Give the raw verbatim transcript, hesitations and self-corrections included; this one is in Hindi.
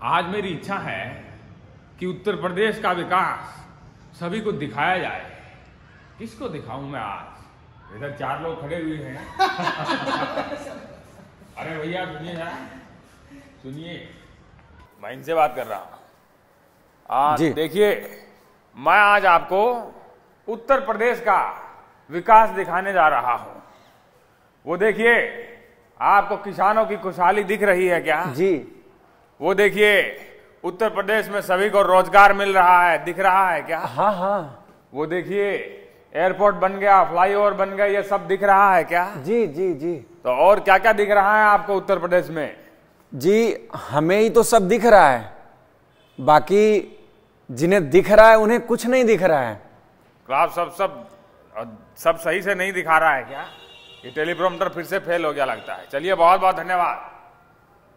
आज मेरी इच्छा है कि उत्तर प्रदेश का विकास सभी को दिखाया जाए। किसको दिखाऊं मैं आज? इधर चार लोग खड़े हुए हैं। अरे भैया सुनिए यार, सुनिए, मैं इनसे बात कर रहा हूं। आज देखिए, मैं आज आपको उत्तर प्रदेश का विकास दिखाने जा रहा हूं। वो देखिए, आपको किसानों की खुशहाली दिख रही है क्या? जी। वो देखिए, उत्तर प्रदेश में सभी को रोजगार मिल रहा है, दिख रहा है क्या? हाँ हाँ। वो देखिए, एयरपोर्ट बन गया, फ्लाईओवर बन गया, ये सब दिख रहा है क्या? जी जी जी। तो और क्या क्या दिख रहा है आपको उत्तर प्रदेश में? जी, हमें ही तो सब दिख रहा है, बाकी जिन्हें दिख रहा है उन्हें कुछ नहीं दिख रहा है। तो आप सब सब सब सही से नहीं दिखा रहा है क्या? ये टेलीप्रॉम्प्टर फिर से फेल हो गया लगता है। चलिए, बहुत बहुत धन्यवाद।